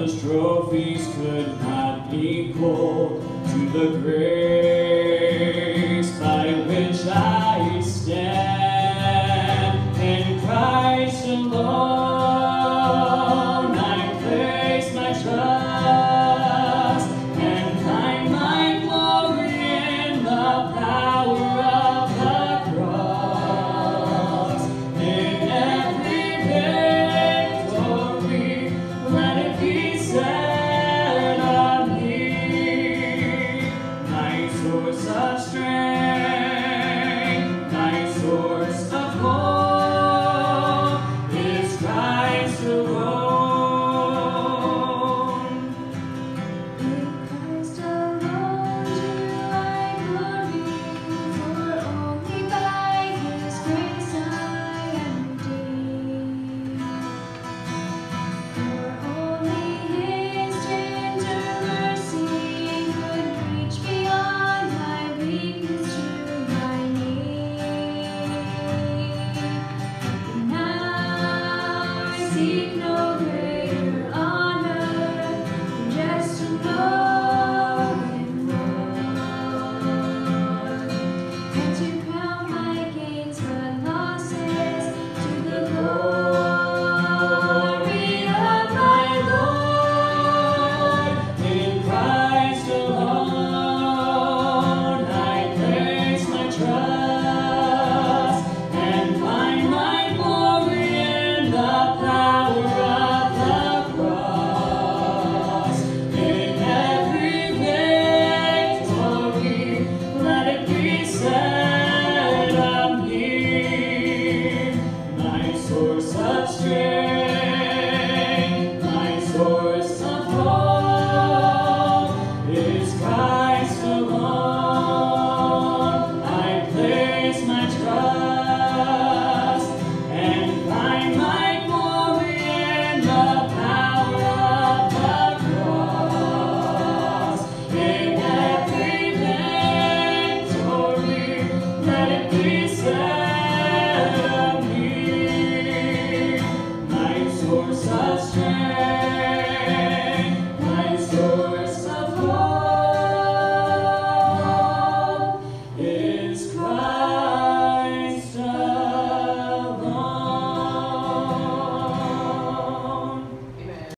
those trophies could not equal to the grace by which I stand. In Christ alone I place my trust and find my glory in the power of the cross. In every victory, let it be said of me, my source of strength, my source of hope is Christ alone. In Christ alone do I glory, for only by His grace I am redeemed. For only His tender mercy could reach beyond my weakness to my need. And now I seek